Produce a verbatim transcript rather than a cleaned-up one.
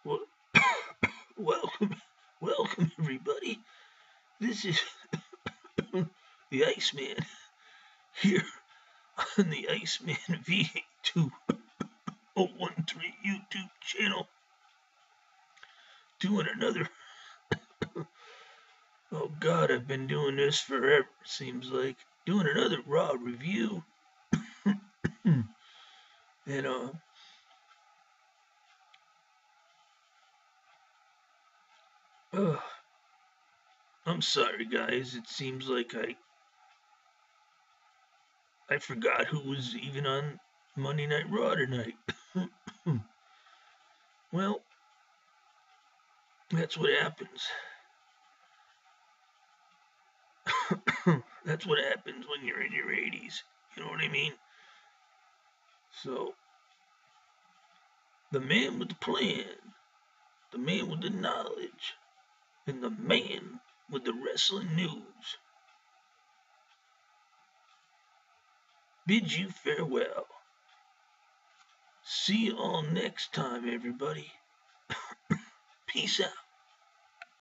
Well, welcome, welcome everybody. This is the Iceman here on the Iceman V two oh one three YouTube channel. Doing another. Oh God, I've been doing this forever. Seems like doing another raw review. and uh, uh, I'm sorry, guys. It seems like I I forgot who was even on Monday Night Raw tonight. Well, that's what happens. That's what happens when you're in your eighties. You know what I mean? So, the man with the plan, the man with the knowledge, and the man with the wrestling news bids you farewell. See you all next time, everybody. Peace out.